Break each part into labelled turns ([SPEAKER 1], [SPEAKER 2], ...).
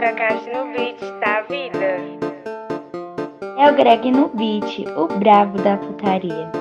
[SPEAKER 1] Kakashi no beat da vida.
[SPEAKER 2] É o Greg no beat, o brabo da putaria.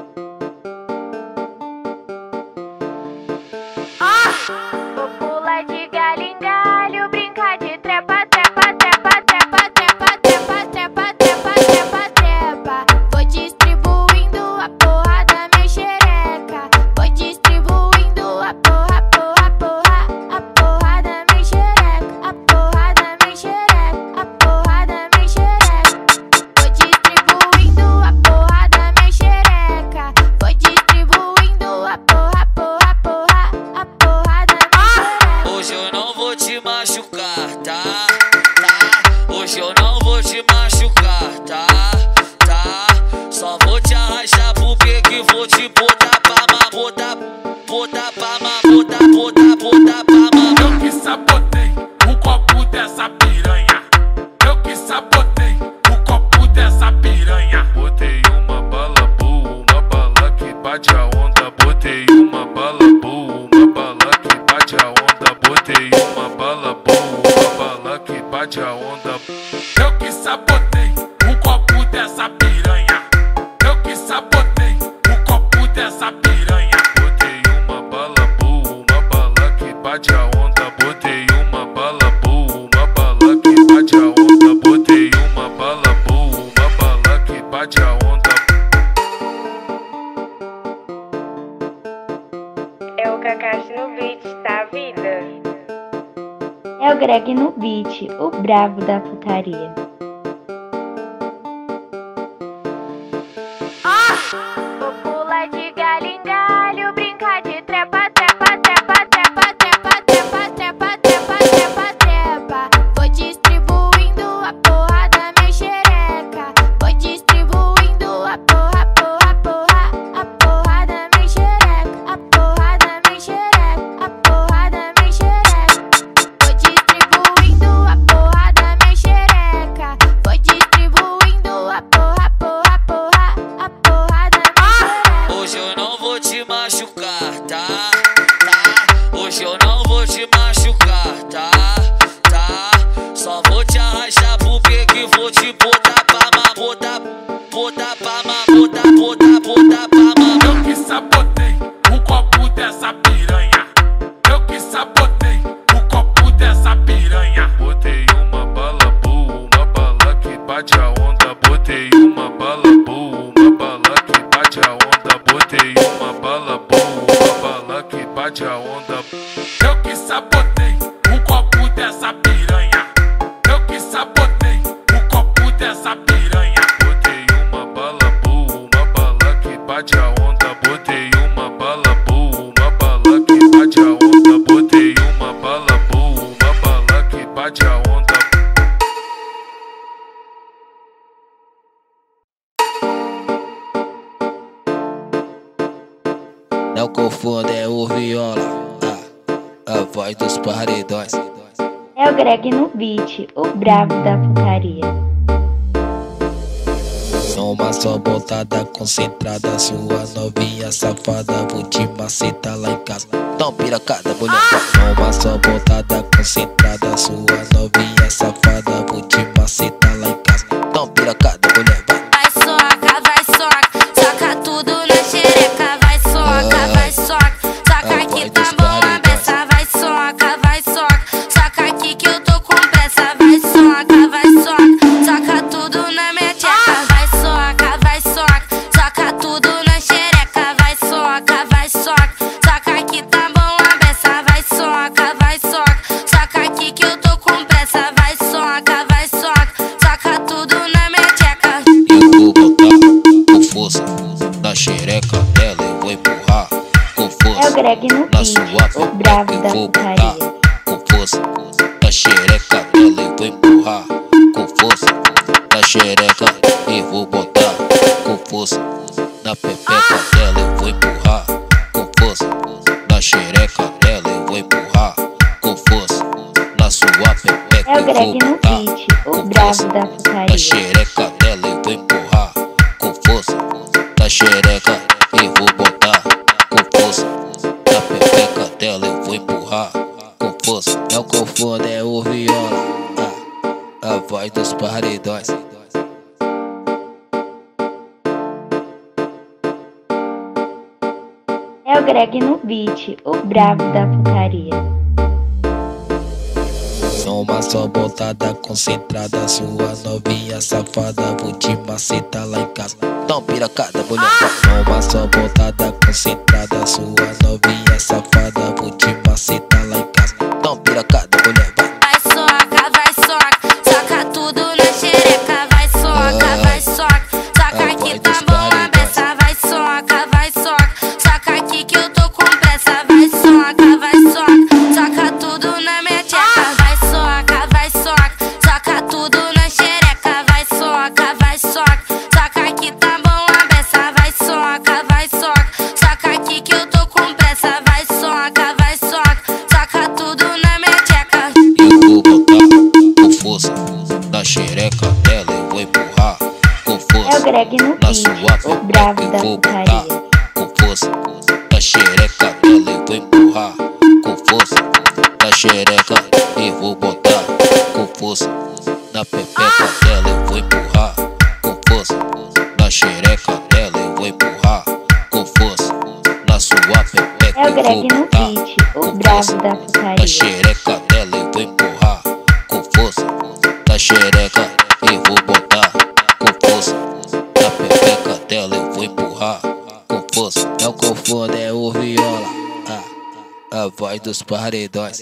[SPEAKER 1] Vou pular de galho em galho, brincar de trepa, trepa, trepa, trepa, trepa, trepa, trepa, trepa, trepa, trepa. Vou distribuindo a porra da minha xereca. Vou distribuindo a porra, porra, porra, a porra da minha xereca. A porra da minha xereca, a porra da minha xereca. Vou distribuindo a porra da minha xereca. Vou distribuindo a porra, porra, porra, a porra da minha xereca.
[SPEAKER 3] Hoje eu não vou te machucar, tá? Hoje eu não vou te machucar, tá? Só vou te arrastar pro beco e vou te botar pra mamar, botar pra mamar, botar pra mamar.
[SPEAKER 4] Eu que sabotei o copo dessa piranha. Eu que sabotei o copo dessa piranha. Botei uma bala boa, uma bala que bate a onda. Botei uma bala boa, uma bala que bate a onda. Botei uma bala boa, uma bala que bate a onda. Eu que sabotei o copo dessa piranha. Eu que sabotei o copo dessa piranha. Botei uma bala boa, uma bala que bate a onda. Botei uma bala boa, uma bala que bate a onda. Botei uma bala boa, uma bala que bate a onda.
[SPEAKER 1] É o Kakashi no beat da vida.
[SPEAKER 2] É o Greg no beat, o brabo da putaria.
[SPEAKER 1] Vou pular de galho em galho, brincar de trepa, trepa, trepa, trepa, trepa, trepa, trepa, trepa, trepa, trepa. Vou distribuindo a porra da minha xereca. Vou distribuindo a porra, porra, porra, a porra da minha xereca. A porra da minha xereca, a porra da minha xereca. Vou distribuindo a porra da minha xereca. Vou distribuindo a porra, porra, porra, a porra da minha xereca.
[SPEAKER 3] Hoje eu não vou te machucar, tá? Hoje eu não vou te machucar, tá? Só vou te arrastar pro beco e vou te botar pra mamar, botar pra mamar, botar pra mamar.
[SPEAKER 4] Eu que sabotei o copo dessa piranha. Eu que sabotei o copo dessa piranha. Botei uma bala boa, uma bala que bate a onda. Botei uma bala boa, uma bala que bate a onda. Botei uma bala boa, uma bala que bate a onda. Eu que sabotei o copo dessa piranha. Eu que sabotei o copo dessa piranha. Botei uma bala boa, uma bala que bate a onda. Botei uma bala boa, uma bala que bate a onda. Botei uma bala boa, uma bala que bate a onda.
[SPEAKER 3] Não confunda, é o viola, a voz dos paredões.
[SPEAKER 2] É o Greg no beat, o brabo da putaria.
[SPEAKER 3] Numa só botada concentrada, sua novinha safada, vou te macetar lá em casa. Tão piracada, mulher. Numa só botada concentrada, sua novinha safada, vou te macetar lá em casa. Tão piracada, mulher.
[SPEAKER 1] Vai soca, soca tudo na xereca. Vai soca, soca aqui tá bom a beça. Vai soca, soca aqui que eu tô com pressa. Vai soca tudo na minha tcheca. Vai soca tudo na xereca. Vai soca aqui tá bom a beça. Vai soca aqui que eu tô com pressa. Vai soca tudo na minha tcheca.
[SPEAKER 3] Eu vou botar com força na xereca dela, eu vou empurrar com
[SPEAKER 2] É o
[SPEAKER 3] força
[SPEAKER 2] Greg no
[SPEAKER 3] na
[SPEAKER 2] beat,
[SPEAKER 3] sua
[SPEAKER 2] o brabo
[SPEAKER 3] eu
[SPEAKER 2] da
[SPEAKER 3] vou botar
[SPEAKER 2] putaria.
[SPEAKER 3] com força na xereca dela, eu vou empurrar com força na xereca e vou botar com força na pepeca dela, eu vou empurrar com força na xereca dela, eu vou empurrar com força na sua pepeca,
[SPEAKER 2] É o
[SPEAKER 3] eu vou
[SPEAKER 2] Greg no
[SPEAKER 3] botar
[SPEAKER 2] beat, o
[SPEAKER 3] com
[SPEAKER 2] brabo
[SPEAKER 3] força
[SPEAKER 2] da
[SPEAKER 3] na
[SPEAKER 2] putaria.
[SPEAKER 3] xereca dela, eu vou empurrar com força na xereca e vou botar com força na pepeca dela, eu vou empurrar com força. Não confunda, é o viola, A voz dos paredões.
[SPEAKER 2] É o Greg no beat, o brabo da putaria.
[SPEAKER 3] Numa só botada concentrada, sua novinha safada, vou te macetar lá em casa. Tão piracada, mulher. Numa só botada concentrada, sua novinha safada, vou te macetar lá em casa. Tão piracada, mulher.
[SPEAKER 1] Vai soca, soca tudo na xereca. Vai soca, soca aqui tá bom a beça. Vai soca, soca aqui que eu tô com pressa. Vai soca, soca tudo na minha tcheca. Vai soca tudo na xereca. Vai soca, soca aqui tá bom a beça. Vai soca aqui que eu tô com pressa. Vai soca tudo na minha tcheca.
[SPEAKER 3] Eu vou botar com força na xereca dela, eu vou empurrar com
[SPEAKER 2] É o
[SPEAKER 3] força
[SPEAKER 2] Greg no
[SPEAKER 3] na
[SPEAKER 2] beat,
[SPEAKER 3] sua
[SPEAKER 2] o brabo
[SPEAKER 3] pepeca.
[SPEAKER 2] da
[SPEAKER 3] Eu vou botar
[SPEAKER 2] putaria.
[SPEAKER 3] com força na xereca dela, eu vou empurrar com força na xereca. Eu vou botar com força na pepeca dela, eu vou empurrar com força na xereca dela, eu vou empurrar com força na sua pepeca.
[SPEAKER 2] É o
[SPEAKER 3] Eu vou
[SPEAKER 2] Greg no
[SPEAKER 3] botar
[SPEAKER 2] beat, o
[SPEAKER 3] com
[SPEAKER 2] brabo
[SPEAKER 3] força
[SPEAKER 2] da
[SPEAKER 3] na
[SPEAKER 2] putaria.
[SPEAKER 3] xereca dela, eu vou empurrar com força na xereca. Eu vou botar com força na pepeca dela, eu vou empurrar com força. É o conforto, é o viola, a voz dos paredões.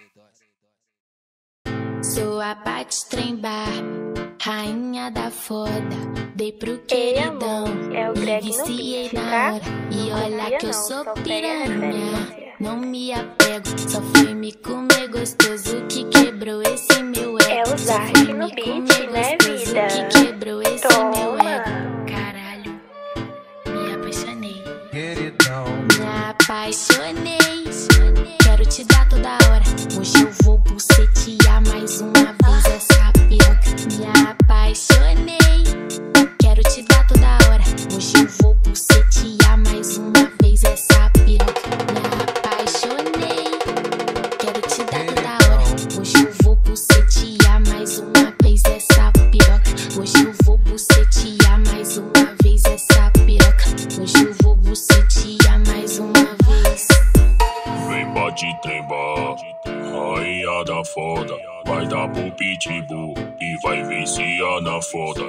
[SPEAKER 1] Sou a Paty Trembar, rainha da foda. Dei pro queridão,
[SPEAKER 2] é o Greg no
[SPEAKER 1] viciei
[SPEAKER 2] beat,
[SPEAKER 1] na
[SPEAKER 2] tá?
[SPEAKER 1] hora. E olha
[SPEAKER 2] Confia
[SPEAKER 1] que eu
[SPEAKER 2] não,
[SPEAKER 1] sou
[SPEAKER 2] só pega a
[SPEAKER 1] piranha.
[SPEAKER 2] referência.
[SPEAKER 1] Não me apego, só fui me comer gostoso que quebrou esse meu ego.
[SPEAKER 2] É o
[SPEAKER 1] Só
[SPEAKER 2] Zark
[SPEAKER 1] fui
[SPEAKER 2] no
[SPEAKER 1] me
[SPEAKER 2] beat,
[SPEAKER 1] comer
[SPEAKER 2] né,
[SPEAKER 1] gostoso
[SPEAKER 2] vida?
[SPEAKER 1] que quebrou esse meu
[SPEAKER 2] Toma.
[SPEAKER 1] ego. Caralho, me apaixonei.
[SPEAKER 4] Queridão.
[SPEAKER 1] Me apaixonei. Quero te dar toda hora. Hoje eu vou bucetear mais uma vez essa piroca. Me apaixonei. Quero te dar toda hora. Hoje eu vou bucetear mais uma vez essa piroca. Me apaixonei. Quero te dar toda hora. Hoje eu vou bucetear mais uma vez essa piroca. Hoje eu vou bucetear mais uma vez essa piroca. Hoje eu vou bucetear mais uma vez.
[SPEAKER 5] Vem Paty Trembar, rainha da foda. Vai dar pro pitbull e vai viciar na foda.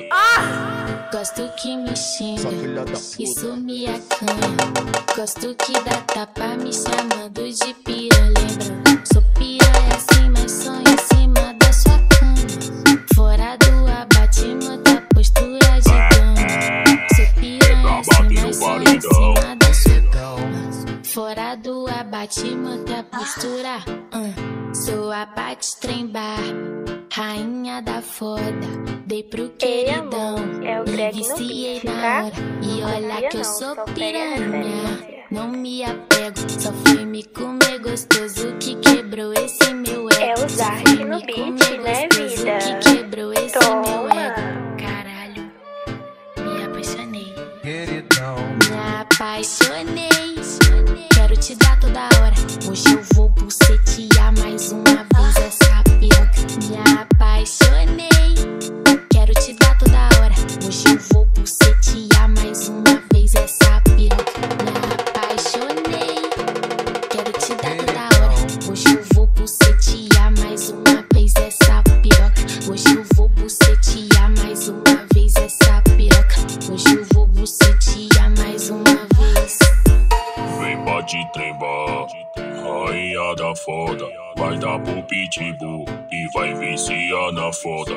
[SPEAKER 1] Gosto que me xinga, isso me acanha. Gosto que dá tapa me chamando de piranha. Lembra, sou piranha assim, mas sonho em cima da sua cama. Fora do abate, muda postura de dama. Sou piranha assim, mas sonho em cima da sua cama. Fora do abate, muda postura. Sou a Paty Trembar, rainha da foda. Dei pro queridão,
[SPEAKER 2] é o Greg no
[SPEAKER 1] viciei
[SPEAKER 2] beat,
[SPEAKER 1] na
[SPEAKER 2] tá?
[SPEAKER 1] hora. E olha
[SPEAKER 2] Confia
[SPEAKER 1] que eu
[SPEAKER 2] não,
[SPEAKER 1] sou
[SPEAKER 2] só pega a
[SPEAKER 1] piranha.
[SPEAKER 2] referência.
[SPEAKER 1] Não me apego, só fui me comer gostoso que quebrou esse meu ego.
[SPEAKER 2] É o
[SPEAKER 1] Só
[SPEAKER 2] Zark
[SPEAKER 1] fui
[SPEAKER 2] no
[SPEAKER 1] me
[SPEAKER 2] beat,
[SPEAKER 1] comer
[SPEAKER 2] né,
[SPEAKER 1] gostoso
[SPEAKER 2] vida?
[SPEAKER 1] que quebrou esse meu
[SPEAKER 2] Toma.
[SPEAKER 1] ego. Caralho, me apaixonei.
[SPEAKER 4] Queridão.
[SPEAKER 1] Me apaixonei. Quero te dar toda hora. Hoje eu vou bucetear mais uma vez essa piroca. Me apaixonei. Quero te dar toda hora. Hoje eu vou bucetear mais uma vez essa piroca. Me apaixonei. Quero te dar toda hora. Hoje eu vou bucetear mais uma vez essa piroca. Hoje eu vou bucetear mais uma vez essa piroca. Hoje eu vou bucetear mais uma vez.
[SPEAKER 5] Vem Paty Trembar, rainha da foda. Vai dar pro pitbull e vai viciar na foda.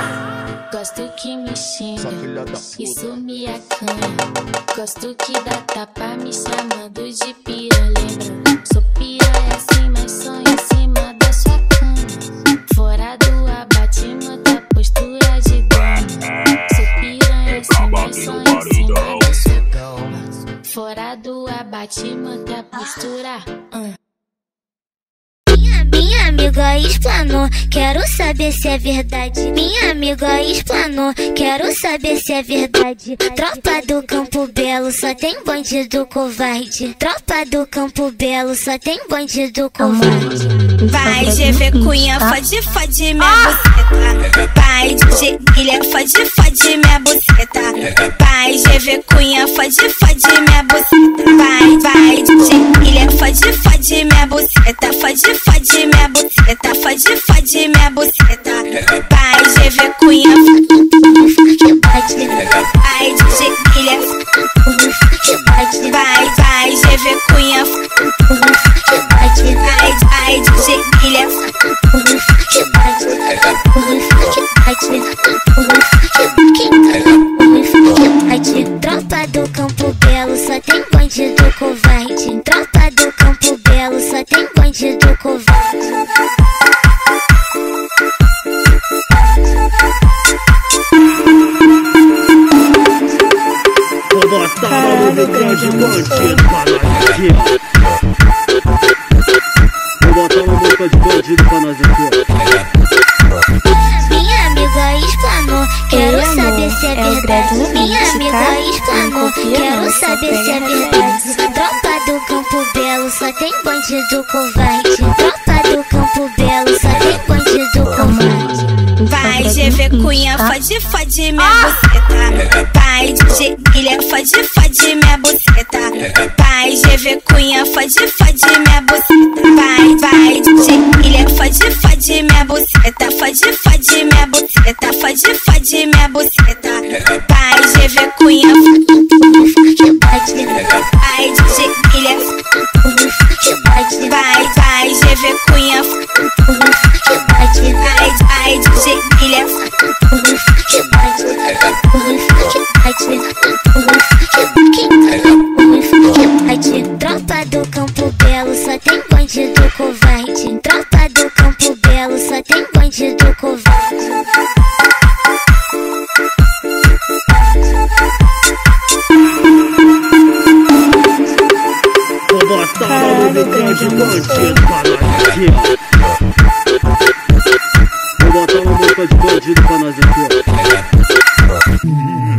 [SPEAKER 1] Gosto que me xinga, isso me acanha. Gosto que dá tapa me chamando de piranha. Lembra, sou piranha assim, mas sonho em cima da sua cama. Fora do abate, muda postura de dama. Sou piranha assim, mas sonho em cima da sua cama. Fora do abate, muda postura.
[SPEAKER 6] Minha amiga explanou, quero saber se é verdade. Minha amiga explanou, quero saber se é verdade. Tropa do Campo Belo, só tem bandido covarde. Tropa do Campo Belo, só tem bandido covarde. Vai, GV Cunha, fode, fode minha buceta. Vai, DJ Guilherme, fode, fode minha buceta. Vai, GV Cunha, fode, fode minha buceta. Vai, DJ Guilherme, fode, fode minha buceta. Fode, fode minha buceta. Fode, fode minha buceta. Vai, GV Cunha, vai, DJ Guilherme, vai, GV Cunha, vai, DJ Guilherme, tropa do Campo Belo só tem bandido covarde. Tropa do Campo Belo só tem bandido covarde.
[SPEAKER 7] Vou botar uma musiquinha de bandido pra nós aqui, ó. Vou botar uma música de bandido pra nós aqui, ó.
[SPEAKER 6] Minha amiga explanou, quero saber se é verdade. Minha amiga explanou, quero saber se é verdade. Tropa do Campo Belo só tem bandido covarde. Tropa do Campo Belo só tem bandido covarde. Vai, GV Cunha, fode, fode minha buceta. Vai, DJ Guilherme, fode, fode minha buceta. Vai, GV Cunha, fode, fode minha buceta. Vai, DJ Guilherme, fode, fode minha buceta. Fode, fode minha buceta. Fode, fode minha buceta. Vai, GV Cunha, vai, DJ Guilherme, vai, GV Cunha, vai, DJ Guilherme, tropa do Campo Belo só tem bandido covarde. Tropa do Campo Belo só tem bandido covarde.
[SPEAKER 7] Vou botar uma musiquinha de bandido pra nós aqui, ó. Vou botar uma música de bandido pra nós aqui, ó.